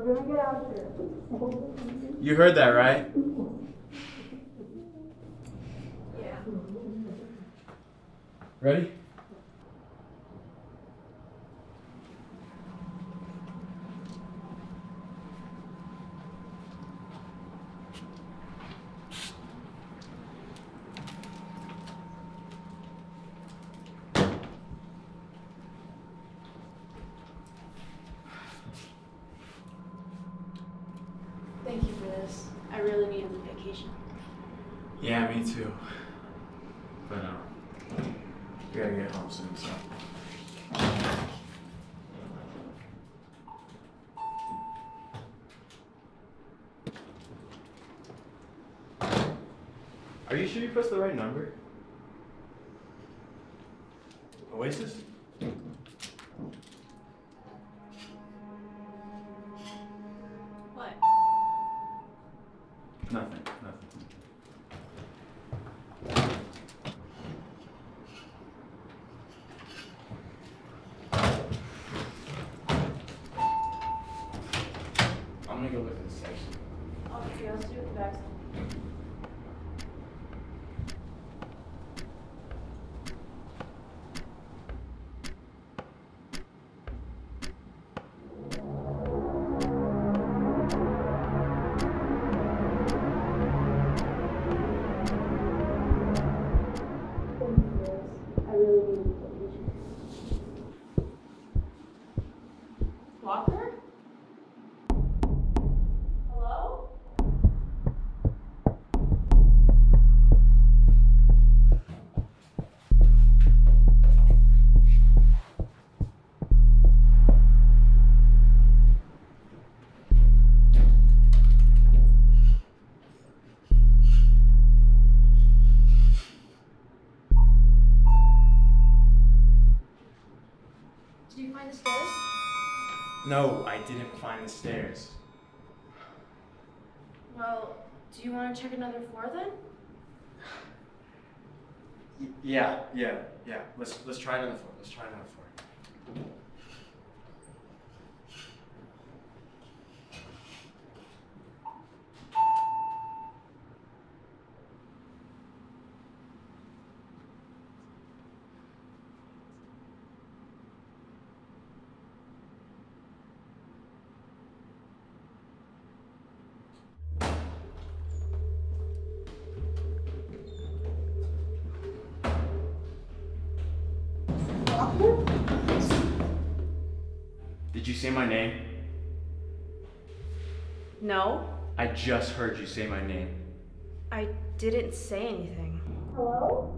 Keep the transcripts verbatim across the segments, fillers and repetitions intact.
We're gonna get out of here. You heard that, right? Yeah. Ready? Thank you for this. I really needed the vacation. Yeah, me too. But uh, we gotta get home soon, so. Are you sure you pressed the right number? Oasis? What? Nothing, nothing. I'm gonna go look at the section. Okay, I'll see you at the back. I really need the vacation. Walker? Hello? Did you find the stairs? No, I didn't find the stairs. Well, do you want to check another floor then? Y yeah, yeah, yeah. Let's let's try another floor. Let's try another floor. Did you say my name? No, I just heard you say my name. I didn't say anything. Hello?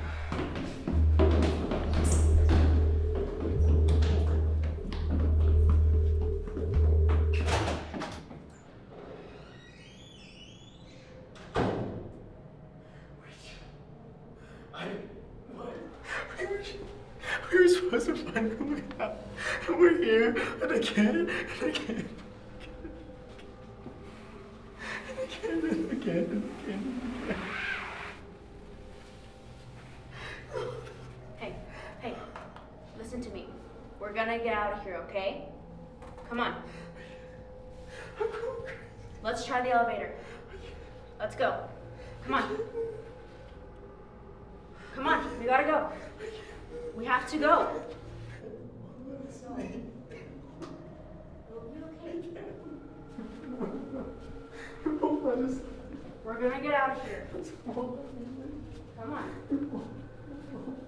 I, what? We were, we were supposed to find a way out, and we're here, and again, and again, and again, and again, and again, and again. Hey, hey, listen to me. We're gonna get out of here, okay? Come on. Let's try the elevator. Let's go. Come on. Come on, we gotta go. We have to go. It'll be okay. We're gonna get out of here. Come on.